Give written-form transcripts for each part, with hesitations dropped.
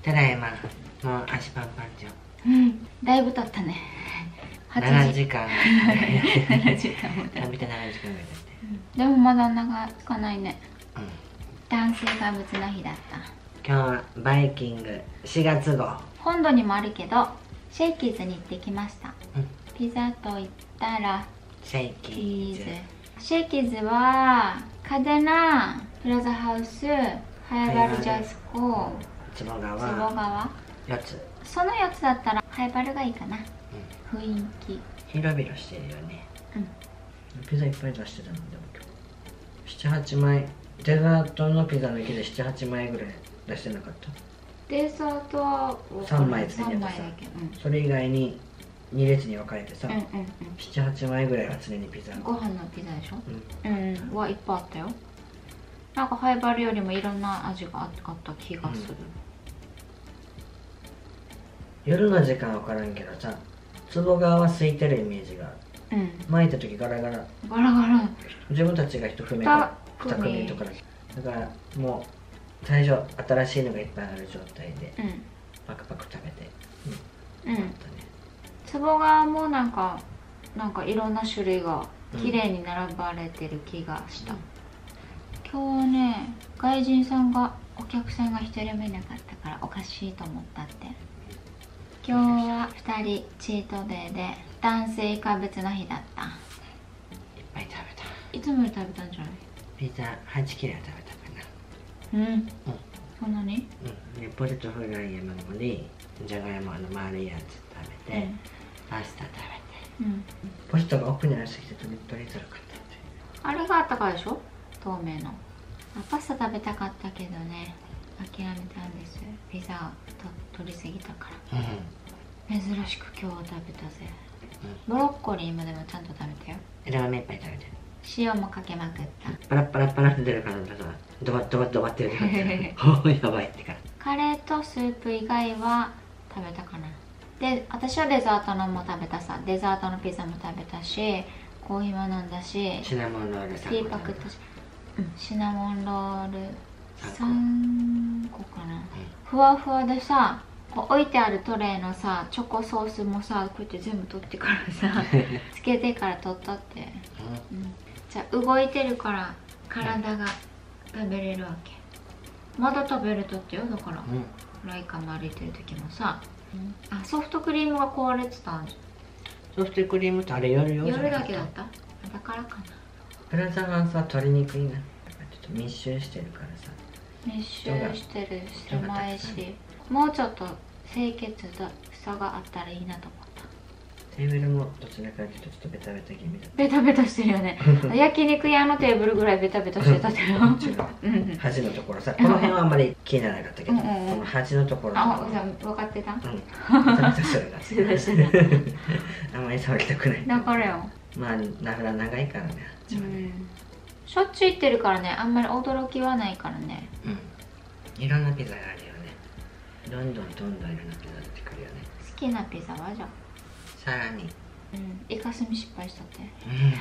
ただいま、もう足パンパンじゃん。 うん、だいぶ経ったね。 7時間 7時間も経食べって 7時間ぐらい経って、 でもまだ長かないね。 うん、 炭水化物の日だった。 今日はバイキング4月号。 本土にもあるけどシェイキーズに行ってきました、 うん、 ピザと言ったらシェイキーズ。 シェイキーズはカデナ、プラザハウス、ハイバルジャスコ、 坪坪川川、 4つ。 その4つだったらハイバルがいいかな、 うん、 雰囲気。 広々してるよね。 うん、 ピザいっぱい出してたのでも今日7、8枚、デザートのピザ抜きで7、8枚ぐらい出してなかった。 デザートは 3枚ついて 3 たさ、 枚だけ、 それ以外に2列に分かれてさ、 うんうん 7、8枚ぐらいは常にピザ。 ご飯のピザでしょ。 うん、 うん、はいっぱいあったよ。なんかハイバルよりもいろんな味があった気がする、 夜の時間は分からんけどさ、坪川は空いてるイメージがある。 うん、 巻いた時ガラガラ、 ガラガラ。 自分たちが1組か2組とかだからもう最初新しいのがいっぱいある状態でパクパク食べて、 うん、 あったね。 坪川もなんかいろんな種類が綺麗に並ばれてる気がした、今日ね、外人さんがお客さんが1人もいなかったからおかしいと思ったって。今日は2人チートデーで炭水化物の日だった。 いっぱい食べた。 いつもより食べたんじゃない？ ピザ8切れは食べたかな。 そんなに？ でポテトフライ山盛り、じゃがいも丸いやつ食べて、パスタ食べて、ポテトが奥にありすぎて取りづらかったって。 あれがあったからでしょ、透明の。パスタ食べたかったけどね、諦めたんです。ピザ取りすぎたから、珍しく今日は食べたぜ、ブロッコリーまでもちゃんと食べたよ。 枝豆いっぱい食べてる。 塩もかけまくった。 パラッパラッパラって出るからさ、ドバッドバッドバって出るからおやばいってから。 カレーとスープ以外は食べたかな。で、私はデザートのも食べたさ。デザートのピザも食べたし、コーヒーも飲んだし、 シナモンロールティーパクったし、シナモンロール3個かな、ふわふわでさ、こう置いてあるトレイのさ、チョコソースもさ、こうやって全部取ってからさつけてから取ったって、じゃあ動いてるから体が食べれるわけ。まだ食べれとってよ。だから、ライカも歩いてる時もさ、ソフトクリームが壊れてたんじゃん。ソフトクリームってあれ夜だけだった。だからかな。 プラザハウスは取りにくいな。ちょっと密集してるからさ。 密集してる、狭いし、もうちょっと清潔さがあったらいいなと思った。 テーブルもどちらかというとちょっとベタベタ気味だった。 ベタベタしてるよね焼肉屋のテーブルぐらいベタベタしてたけど端のところさ、この辺はあんまり気にならなかったけど、この端のところあ、分かってた？ ベタベタしてるがあんまり触りたくない。 だからよ。 まあ長いからね、 しょっちゅう行ってるからね、あんまり驚きはないからね。 いろんなピザがあるよね。どんどんいろんなピザ出てくるよね。 好きなピザはじゃあさらにイカスミ失敗したって、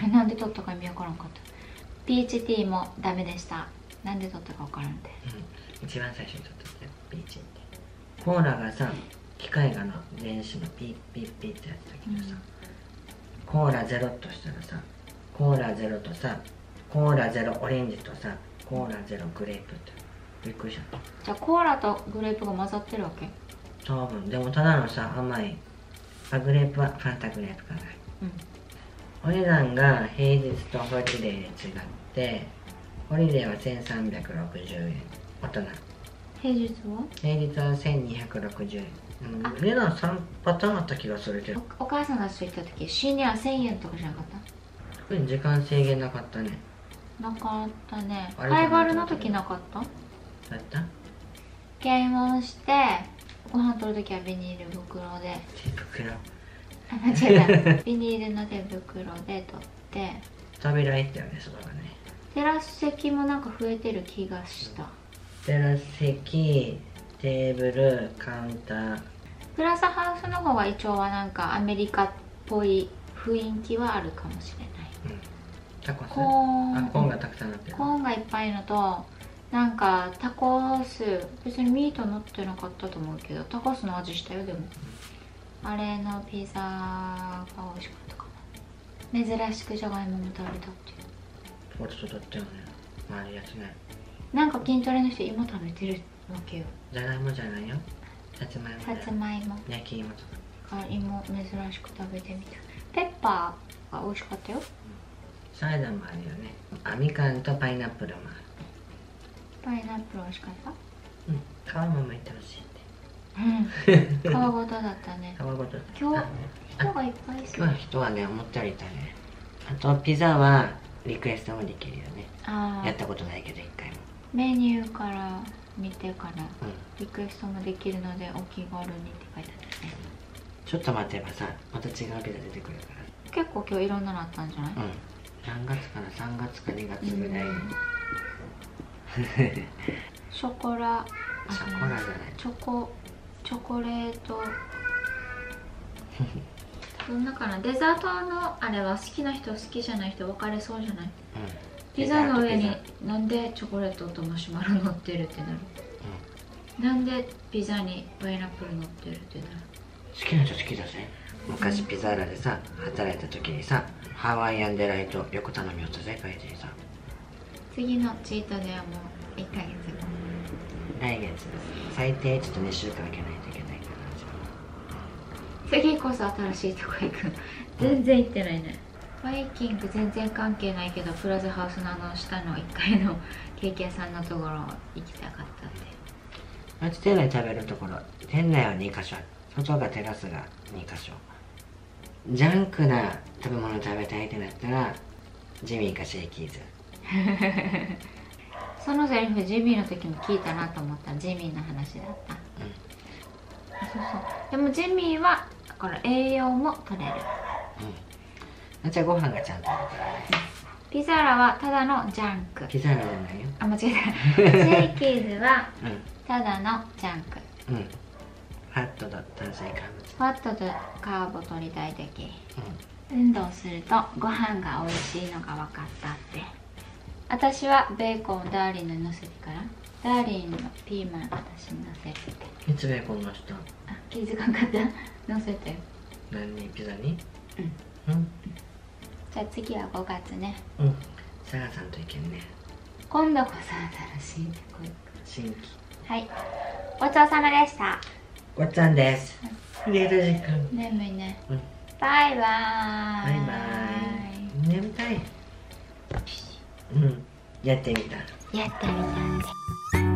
なんで取ったか意味わからんかった。ピーチティーもダメでした。なんで取ったかわからんって、 一番最初に取ったってピーチって。コーラがさ、機械が電子のピッピッピッってやつだけどさ、コーラゼロとしたらさ、コーラゼロとさ、コーラゼロオレンジとさ、コーラゼログレープってびっくりした。 じゃあコーラとグレープが混ざってるわけ？ 多分。でもただのさ、甘いグレープはファンタグレープかな。お値段が平日とホリデーで違って、ホリデーは1360円大人、 平日は1260円。値段3パターンあった気がするけど、 お母さんがそう言った時、深夜は1000円とかじゃなかった？ 特に時間制限なかったね。 なかったね。ハイバルの時なかった？ だった？ 検温してご飯取る時はビニール袋で、 手袋、 間違えたビニールの手袋で取って。 扉行ったよね、そばがね。 テラス席もなんか増えてる気がした。 テラス席、テーブル、カウンター。 プラザハウスの方が一応はなんかアメリカっぽい雰囲気はあるかもしれない。 タコス、 コーンコーンがたくさんあってる。 コーンがいっぱいのと、 なんかタコス、別にミート乗ってなかったと思うけどタコスの味したよ。でもあれのピザが美味しかったかな。珍しくじゃがいもも食べたっていう。 ポテト取ったよね、回るやつね。 なんか筋トレの人今食べてるわけよ。 じゃがいもじゃないよ、さつまいもだよ。 さつまいも、 焼き芋とか。 芋珍しく食べてみた。ペッパーが美味しかったよ。 サイダーもあるよね。みかんとパイナップルもある。 パイナップル美味しかった。 皮も剥いてほしいって。 皮ごとだったね。 皮ごと。 今日人がいっぱいする。 今日は人はね、思ったよりいたね。あとピザはリクエストもできるよね。やったことないけど一回も。 メニューから見てからリクエストもできるのでお気軽にって書いてあったね。 ちょっと待てばさ、また違うピザ出てくるから。 結構今日いろんなのあったんじゃない？ 何月かな、3月か2月ぐらいに。 ショコラじゃない。 チョコレートどんなかな。デザートのあれは好きな人好きじゃない人分かれそうじゃない？ピザの上になんでチョコレートとマシュマロ乗ってるってなる。なんでピザにパイナップル乗ってるってなる。 好きな人好きだぜ。昔ピザーラでさ働いた時にさ、ハワイアンデライトよく頼みよったぜ、会社にさ。 次のチートではもう1ヶ月後。 来月最低ちょっと2週間空けないといけないから。 次こそ新しいとこ行く。全然行ってないね。バイキング全然関係ないけどプラザハウスの下の1階のケーキ屋さんのところ行きたかったんで。 あっち店内食べるところ、店内は2カ所ある。外がテラスが2カ所。ジャンクな食べ物食べたいってなったらジミーかシェイキーズ。 そのセリフジミーの時も聞いたなと思った。ジミーの話だった。そうそう。でもジミーはこれ栄養も取れる。 じゃあご飯がちゃんとあるからね。 ピザーラはただのジャンク。 ピザーラじゃないよ。 あ、間違えた。シェイキーズはただのジャンク。 ファットと炭水化物。 ファットとカーボ取りたい時、運動するとご飯が美味しいのが分かったって。私はベーコンをダーリンにのせてから、ダーリンのピーマン私にのせるって。 いつベーコンのした？ あ、気づかんかった。のせてよ。 何に？ピザに？ じゃあ次は5月ね。 サラさんといけんね。 今度こそ新しいとこ行く。 新規。 はい、ごちそうさまでした。 ごっつぁんです。寝る時間。 眠いね。バイバーイ。 バイバイ。眠たい。やってみた。 やってみた。